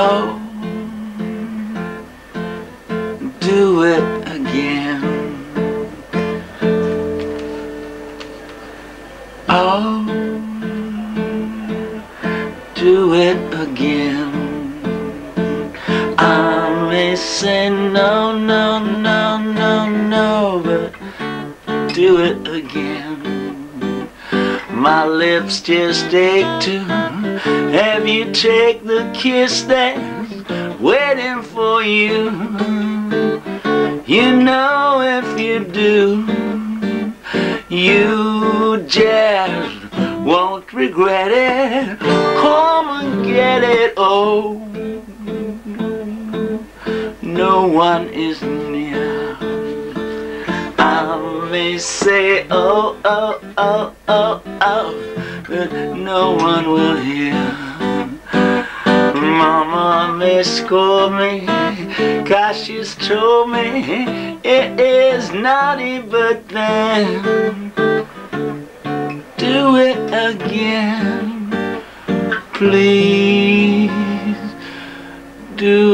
Oh, do it again. Oh, do it again. I may say no, no, no, no, no, but do it again. My lips just ache to have you take the kiss that's waiting for you. You know if you do, you just won't regret it. Come and get it. Oh, no one is near. I may say oh, oh, oh, oh, oh, but no one will hear. Mama may scold me, 'cause she's told me it is naughty, but then do it again. Please do